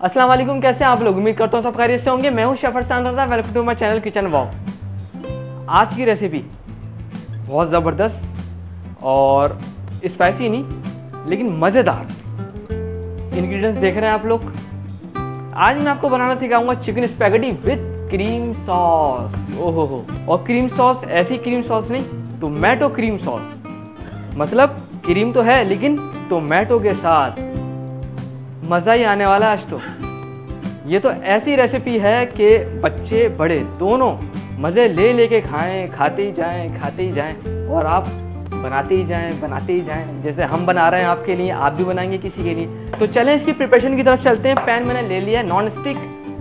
अस्सलाम वालेकुम, कैसे हैं आप लोग। उम्मीद करता हूँ सब खैरियत से होंगे। मैं हूँ chef Farsan Raza, welcome to my channel kitchen walk. आज की रेसिपी बहुत ज़बरदस्त और स्पाइसी नहीं लेकिन मज़ेदार इंग्रेडिएंट्स देख रहे हैं आप लोग। आज मैं आपको बनाना सिखाऊंगा chicken spaghetti with cream sauce. ओहो हो, और क्रीम सॉस ऐसी क्रीम सॉस नहीं, टोमेटो क्रीम सॉस। मतलब क्रीम तो है लेकिन टोमेटो के साथ मज़ा ही आने वाला है आज तो। ये तो ऐसी रेसिपी है कि बच्चे बड़े दोनों मज़े ले लेके खाएं, खाते ही जाएं और आप बनाते ही जाएं। जैसे हम बना रहे हैं आपके लिए, आप भी बनाएंगे किसी के लिए। तो चलें इसकी प्रिपरेशन की तरफ चलते हैं। पैन मैंने ले लिया है नॉन स्टिक।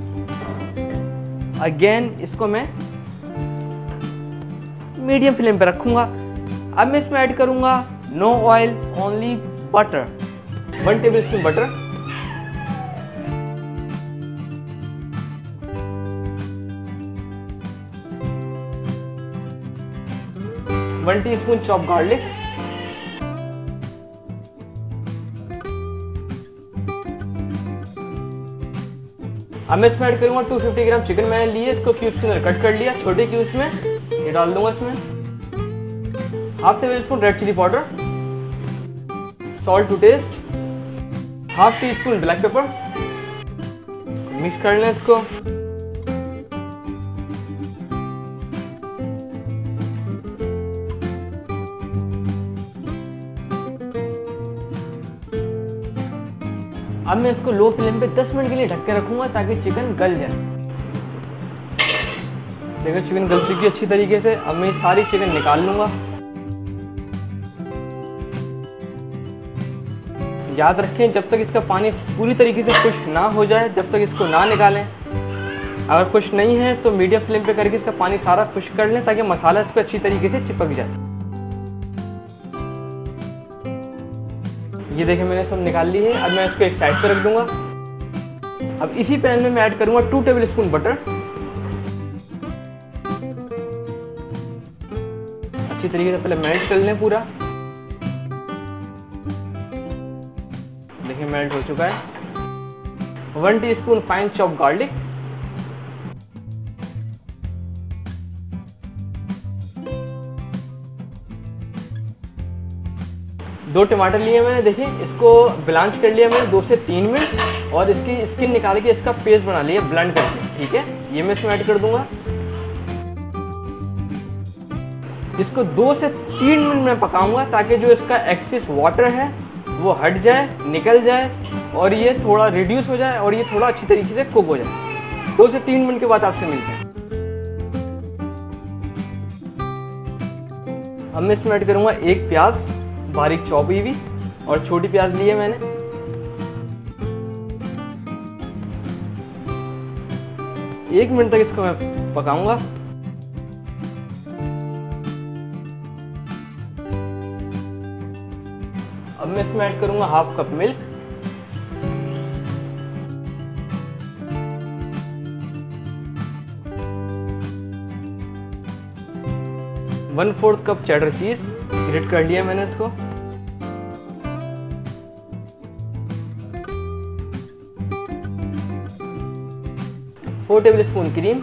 अगेन इसको मैं मीडियम फ्लेम पे रखूंगा। अब मैं इसमें ऐड करूंगा no oil only butter, 1 tablespoon butter. 1 teaspoon chop garlic, अब मैं इसमें ऐड करूंगा 250 ग्राम चिकन मैंने लिए, इसको क्यूब्स के अंदर कट कर लिया छोटे क्यूब्स में। ये डाल दूंगा इसमें। Half tablespoon red chilli powder, salt to taste, half teaspoon black pepper. Mix कर लें इसको। अब मैं इसको लो फ्लेम पे 10 मिनट के लिए ढक के रखूंगा ताकि चिकन गल जाए। देखो चिकन गल चुकी है अच्छी तरीके से। अब मैं सारी चिकन निकाल लूंगा। याद रखें जब तक इसका पानी पूरी तरीके से खुश्क ना हो जाए, जब तक इसको ना निकालें। अगर खुश्क नहीं है तो मीडियम फ्लेम पे करके इसका पानी सारा खुश्क कर लें ताकि मसाला इस पर अच्छी तरीके से चिपक जाए। ये देखिए मैंने सब निकाल ली है। अब मैं इसको एक साइड पे रख दूंगा। अब इसी पैन में मैं ऐड करूंगा 2 टेबल स्पून बटर। अच्छी तरीके से पहले मेल्ट कर लें पूरा। देखिए मेल्ट हो चुका है। 1 टीस्पून फाइन चॉप गार्लिक, 2 टमाटर लिए मैंने। देखिए इसको ब्लांच कर लिया मैंने 2 से 3 मिनट और इसकी स्किन निकाल के इसका पेस्ट बना लिया ब्लेंड करके। ठीक है, ये मैं इसमें ऐड कर दूंगा। इसको 2 से 3 मिनट में पकाऊंगा ताकि जो इसका एक्सेस वाटर है वो हट जाए, निकल जाए और ये थोड़ा रिड्यूस हो जाए और ये थोड़ा अच्छी तरीके से कुक हो जाए। 2 से 3 मिनट के बाद आपसे मिलते हैं। अब मैं इसमें ऐड करूंगा 1 प्याज बारीक चॉप हुई हुई और छोटी प्याज ली है मैंने। एक मिनट तक इसको मैं पकाऊंगा। अब मैं इसमें ऐड करूंगा half cup milk, one fourth cup cheddar cheese grate कर लिया मैंने इसको। Four tablespoon cream.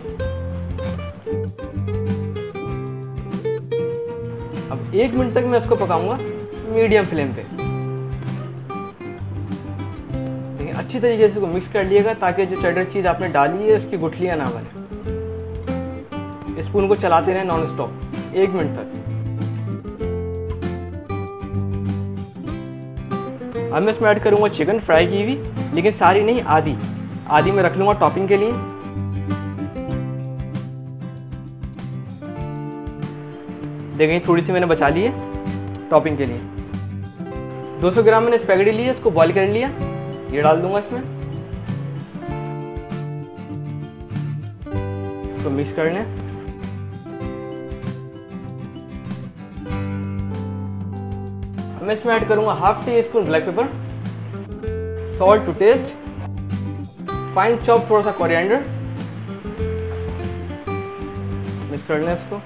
अब 1 मिनट तक मैं इसको पकाऊंगा मीडियम फ्लेम पे। देखिए अच्छी तरीके से इसको मिक्स कर लिएगा ताकि जो चेडर चीज आपने डाली है उसकी गुठलियां ना बने। स्पून को चलाते रहें नॉन स्टॉप 1 मिनट तक। अब मैं इसमें ऐड करूंगा चिकन फ्राई की हुई, लेकिन सारी नहीं, आधी मैं रख लूंगा टॉपिंग के लिए। देखिए थोड़ी सी मैंने बचा ली है टॉपिंग के लिए। 200 ग्राम मैंने स्पैगेटी ली है, इसको बॉईल कर लिया। ये डाल दूंगा इसमें, इसको मिक्स कर लें। मैं इसमें ऐड करूंगा half teaspoon black pepper, salt to taste, fine chop थोड़ा सा कोरिएंडर। मिक्स कर लें इसको।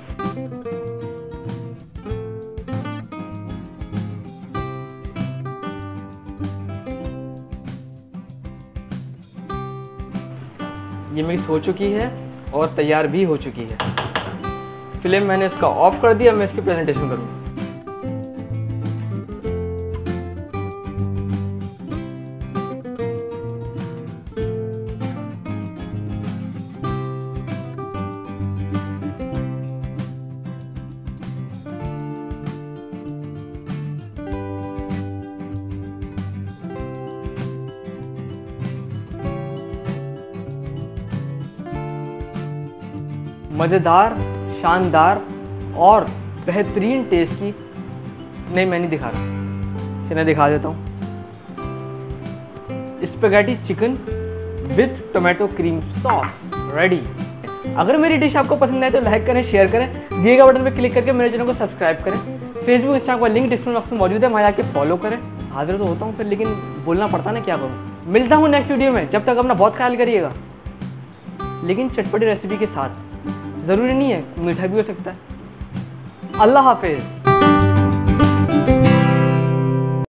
ये मिक्स हो चुकी है और तैयार भी हो चुकी है। फ्लेम मैंने इसका ऑफ कर दिया, मैं इसकी प्रेजेंटेशन करूँगा। मज़ेदार, शानदार और बेहतरीन टेस्ट की, नहीं मैं नहीं दिखा रहा, चलिए दिखा देता हूँ। Spaghetti chicken with tomato cream sauce ready. अगर मेरी डिश आपको पसंद आए तो लाइक करें, शेयर करें, दिए गए बटन पर क्लिक करके मेरे चैनल को सब्सक्राइब करें। फेसबुक इंस्टाग्राम का लिंक डिस्क्रिप्शन बॉक्स में मौजूद है, वहाँ जाके फॉलो करें। हाजिर तो होता हूँ फिर, लेकिन बोलना पड़ता ना, क्या करूँ। मिलता हूँ नेक्स्ट वीडियो में, जब तक अपना बहुत ख्याल करिएगा, लेकिन चटपटी रेसिपी के साथ। ज़रूरी नहीं है, मीठा भी हो सकता है। अल्लाह हाफिज़।